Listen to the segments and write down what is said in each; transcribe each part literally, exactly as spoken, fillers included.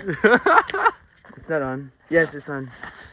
It's not on. Yes, it's on.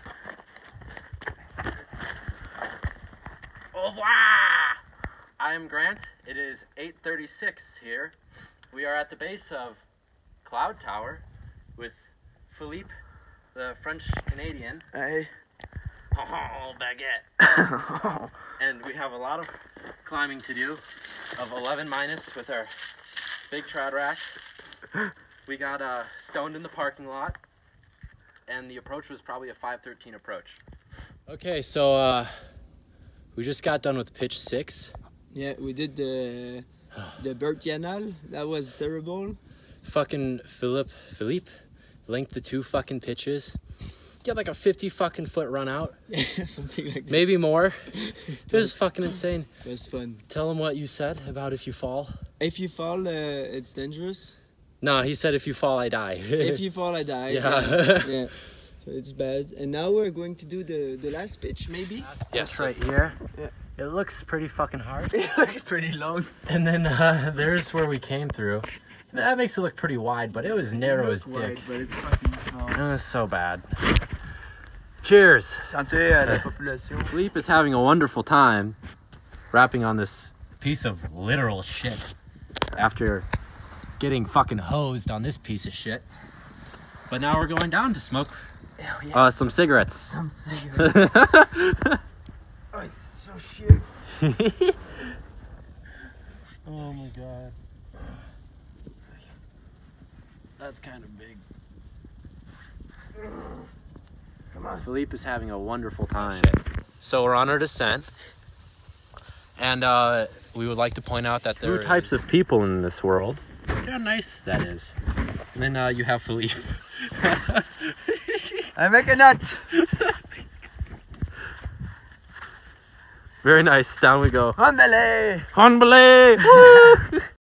Au revoir! I am Grant. It is eight thirty-six here. We are at the base of Cloud Tower with Philippe, the French Canadian. Hey. Oh, baguette. And we have a lot of climbing to do of eleven minus with our big trad rack. We got uh, stoned in the parking lot, and the approach was probably a five thirteen approach. Okay, so uh, we just got done with pitch six. Yeah, we did the the Bert Yanal. That was terrible. Fucking Philip, Philippe linked the two fucking pitches. Get like a fifty fucking foot run out. Something like that. Maybe more. It was fucking insane. It was fun. Tell him what you said about if you fall. If you fall, uh, it's dangerous. No, he said if you fall, I die. If you fall, I die. Yeah. Yeah. Yeah. So it's bad. And now we're going to do the, the last pitch, maybe? Yes, right here. Yeah. It looks pretty fucking hard. It looks pretty long. And then uh, there's where we came through. That makes it look pretty wide, but it was narrow as dick. Wide, but it's fucking small. It was so bad. Cheers. Santé à la population. Philippe is having a wonderful time rapping on this piece of literal shit after getting fucking hosed on this piece of shit. But now we're going down to smoke Oh, yeah. uh, some cigarettes. Some cigarettes. Oh, it's so shit. Oh my god. That's kind of big. Come on. Philippe is having a wonderful time. So we're on our descent, and uh, we would like to point out that there Two types is... of people in this world. Look how nice that is. And then uh, you have Philippe. I make a nut. Very nice. Down we go. On belay. On belay! Woo!